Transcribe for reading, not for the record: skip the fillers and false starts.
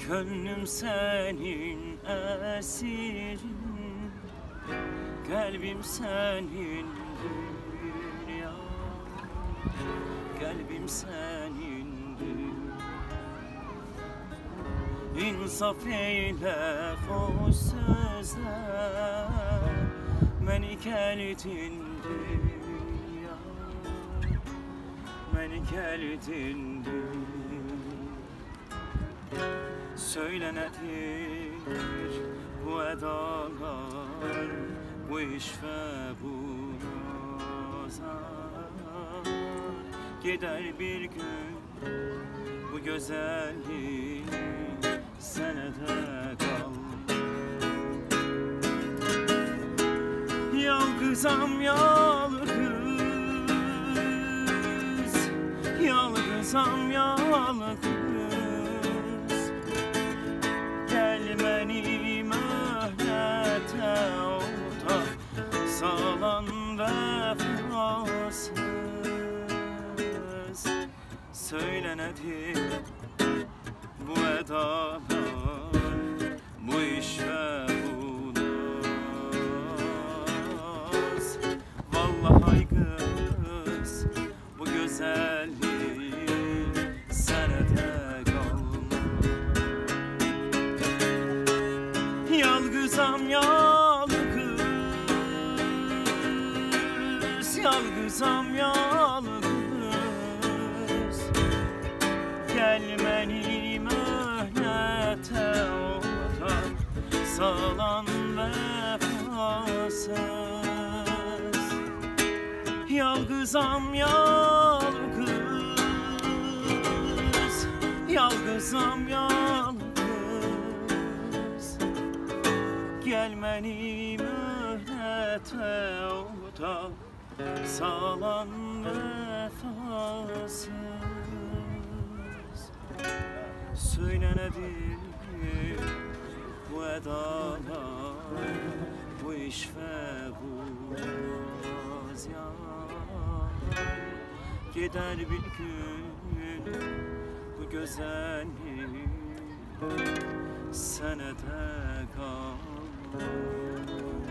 Gönlüm senin esirin, kalbim senin dünya, kalbim senindir. İnsaf eyle hoş sözler, beni geldin dünya, beni geldin dünya. Söyle nedir bu edalar, bu iş ve bu nazar? Gider bir gün bu güzelliği senede kal. Yalgızam yalgız, yalgızam yalgız. Beni mühnete ortak salan vefasız. Söyle nedir bu edalar, bu iş ve bu naz? Vallahi kız bu güzelliği senede yalgızam yalgız, yalgızam yalgız. Gel beni mühnete ortak salan vefasız. Yalgızam yalgız, yalgızam yalgız. Gel beni mühnete ortak salan vefasız. Söyle nedir bu edalar, bu iş ve bu azyan? Gider bir gün bu güzellik senede kal.